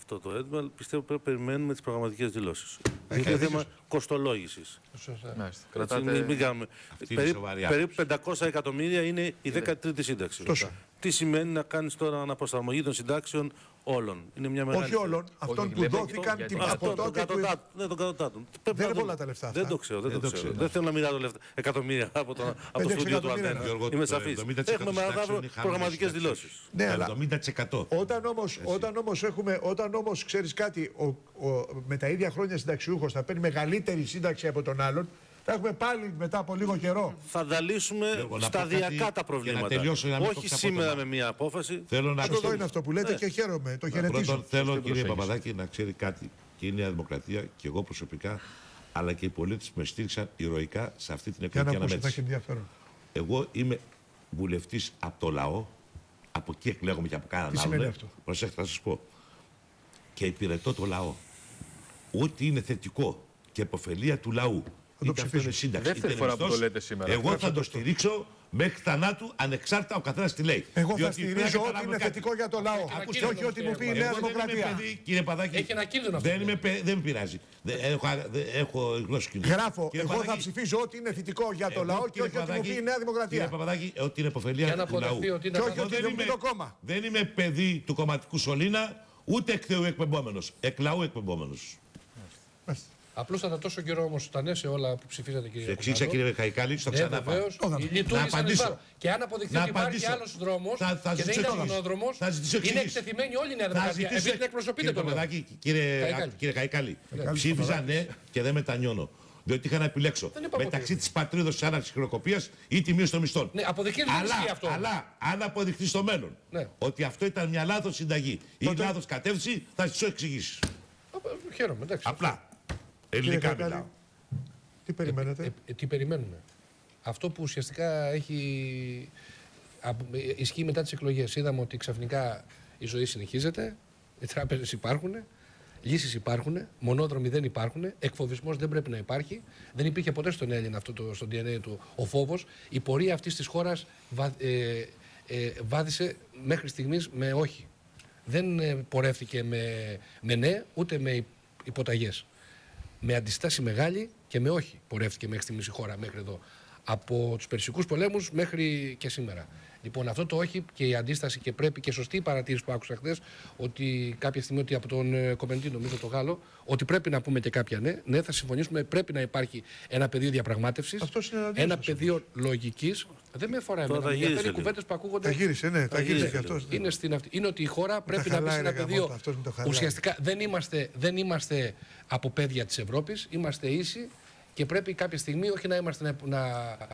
αυτό το έτοιμο. Πιστεύω πρέπει να περιμένουμε τις προγραμματικές δηλώσεις. Είναι θέμα κοστολόγησης. Μην κάνουμε. Περίπου 500 εκατομμύρια είναι η 13η σύνταξη. Τι σημαίνει να κάνεις τώρα αναπροσαρμογή των συντάξεων όλων? Είναι μια μεγάλη. Όχι όλων, αυτών που δόθηκαν από τότε. Ναι, των κατωτάτων. Δεν είναι πολλά τα λεφτά αυτά. Δεν το ξέρω. Δεν θέλω να μοιράζω εκατομμύρια από το στούντιο του Αντένα. Είμαι σαφής. Έχουμε προγραμματικές δηλώσεις. Ναι, αλλά 70%. Όταν όμως ξέρεις κάτι, με τα ίδια χρόνια συνταξιούχος θα παίρνει μεγαλύτερη σύνταξη από τον άλλον, θα έχουμε πάλι μετά από λίγο καιρό. Θα ανταλύσουμε σταδιακά τα προβλήματα. Όχι σήμερα με μια απόφαση. Σωστό είναι αυτό που λέτε και χαίρομαι. Το χαιρετίζω. Θέλω, κύριε Παπαδάκη, να ξέρει κάτι. Και η Νέα Δημοκρατία και εγώ προσωπικά, αλλά και οι πολίτες που με στήριξαν ηρωικά σε αυτή την εκλογική αναμέτρηση. Εγώ είμαι βουλευτής από το λαό. Από εκεί εκλέγομαι και από κανέναν άλλον. Προσέξτε, θα σας πω. Και υπηρετώ το λαό. Ό,τι είναι θετικό και επωφελία του λαού. Είτε αυτό είναι σύνταξη, δεύτερη φορά που το λέτε σήμερα. Εγώ θα το στηρίξω μέχρι θανάτου, ανεξάρτητα ο καθένας τι λέει. Εγώ θα στηρίζω ό,τι είναι θετικό για το λαό. Και όχι ό,τι μου πει η Νέα Δημοκρατία. Κύριε Παπαδάκη, έχει ένα κίνδυνο αυτό. Δεν με πειράζει. Έχω γνώση κίνδυνο. Γράφω, εγώ θα ψηφίζω ό,τι είναι θετικό για το λαό και όχι ό,τι μου πει η Νέα Δημοκρατία. Κύριε Παπαδάκη, ό,τι είναι επωφελία του λαού. Και όχι ό,τι μου πει το κόμμα. Δεν είμαι παιδί του κομματικού σωλήνα, ούτε εκ Θεού εκπεμπόμενος. Εκ λαού εκπεμπόμενος. Απλούστατα τόσο καιρό όμως τα ναι σε όλα που ψηφίσατε, κύριε Παπαδάκη. Εξήγησα, κύριε Χαϊκάλη, στο ξαναπάω. Να απαντήσω. Και αν αποδειχθεί ότι υπάρχει άλλος δρόμος και δεν είναι μονόδρομος, είναι εκτεθειμένοι όλοι οι Νέα Δημοκρατία. Επειδή την εκπροσωπείτε το λέω. Κύριε Χαϊκάλη, ψήφιζα ναι και δεν μετανιώνω. Διότι είχα να επιλέξω μεταξύ της πατρίδος της άναρξης χρεοκοπίας ή τη μείωση των μισθών. Ναι, αποδειχθεί αυτό. Αλλά αν αποδειχθεί στο μέλλον ότι αυτό ήταν μια λάθος συνταγή ή λάθος κατεύθυνση, θα σας το εξηγήσω. Χαίρομαι, εντάξει. Απλά. Ελληνικά μιλάω. Τι περιμένετε? Τι περιμένουμε? Αυτό που ουσιαστικά ισχύει μετά τις εκλογές. Είδαμε ότι ξαφνικά η ζωή συνεχίζεται, οι τράπεζες υπάρχουν, λύσεις υπάρχουν, μονόδρομοι δεν υπάρχουν, εκφοβισμός δεν πρέπει να υπάρχει. Δεν υπήρχε ποτέ στον Έλληνα αυτό στο DNA του ο φόβος. Η πορεία αυτής της χώρας βάδισε μέχρι στιγμής με όχι. Δεν πορεύτηκε με ναι, ούτε με υποταγές. Με αντιστάση μεγάλη και με όχι πορεύτηκε μέχρι στιγμής η χώρα μέχρι εδώ. Από τους Περσικούς πολέμους μέχρι και σήμερα. Λοιπόν, αυτό το όχι και η αντίσταση και πρέπει και σωστή η παρατήρηση που άκουσα χθες, ότι κάποια στιγμή ότι από τον κομμεντή, νομίζω το Γάλλο, ότι πρέπει να πούμε και κάποια ναι. Ναι, θα συμφωνήσουμε, πρέπει να υπάρχει ένα πεδίο διαπραγμάτευσης, ένα πεδίο λογικής. Δεν με αφορά εμένα. Οι κουβέντες που ακούγονται. Τα γύρισε, ναι, τα γύρισε και αυτός. Είναι ότι η χώρα πρέπει να μπει σε ένα πεδίο. Ουσιαστικά δεν είμαστε από παιδιά της Ευρώπης, είμαστε ίσοι και πρέπει κάποια στιγμή όχι να είμαστε